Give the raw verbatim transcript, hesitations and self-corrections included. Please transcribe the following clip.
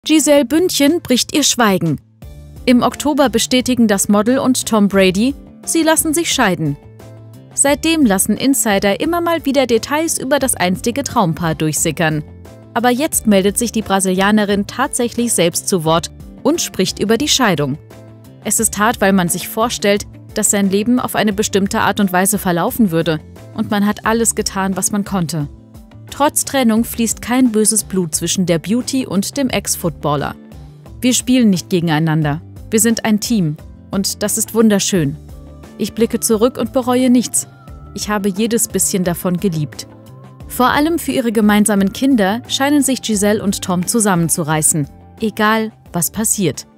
Gisele Bündchen bricht ihr Schweigen. Im Oktober bestätigen das Model und Tom Brady, sie lassen sich scheiden. Seitdem lassen Insider immer mal wieder Details über das einstige Traumpaar durchsickern. Aber jetzt meldet sich die Brasilianerin tatsächlich selbst zu Wort und spricht über die Scheidung. Es ist hart, weil man sich vorstellt, dass sein Leben auf eine bestimmte Art und Weise verlaufen würde und man hat alles getan, was man konnte. Trotz Trennung fließt kein böses Blut zwischen der Beauty und dem Ex-Footballer. Wir spielen nicht gegeneinander. Wir sind ein Team und das ist wunderschön. Ich blicke zurück und bereue nichts. Ich habe jedes bisschen davon geliebt. Vor allem für ihre gemeinsamen Kinder scheinen sich Gisele und Tom zusammenzureißen, egal was passiert.